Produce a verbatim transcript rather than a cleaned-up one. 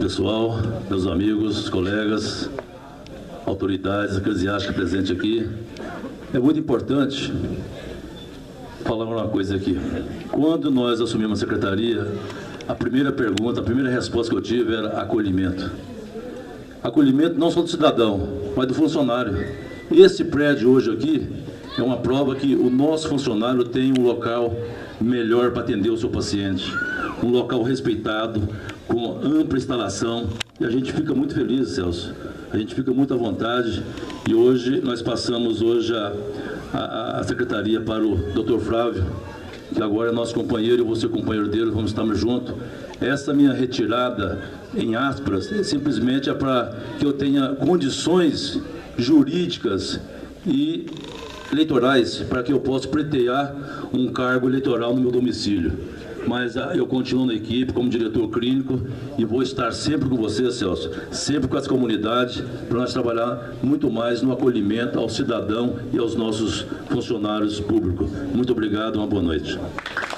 pessoal, meus amigos, colegas, autoridades eclesiásticas presentes aqui. É muito importante falar uma coisa aqui. Quando nós assumimos a secretaria, a primeira pergunta, a primeira resposta que eu tive era acolhimento. Acolhimento não só do cidadão, mas do funcionário. Esse prédio hoje aqui é uma prova que o nosso funcionário tem um local melhor para atender o seu paciente, um local respeitado, com ampla instalação, e a gente fica muito feliz, Celso, a gente fica muito à vontade, e hoje nós passamos hoje a, a, a secretaria para o doutor Flávio, que agora é nosso companheiro, eu vou ser companheiro dele, vamos estar juntos. Essa minha retirada, em aspas, simplesmente é para que eu tenha condições jurídicas e eleitorais para que eu possa pleitear um cargo eleitoral no meu domicílio. Mas ah, eu continuo na equipe como diretor clínico e vou estar sempre com você, Celso, sempre com as comunidades, para nós trabalhar muito mais no acolhimento ao cidadão e aos nossos funcionários públicos. Muito obrigado, uma boa noite.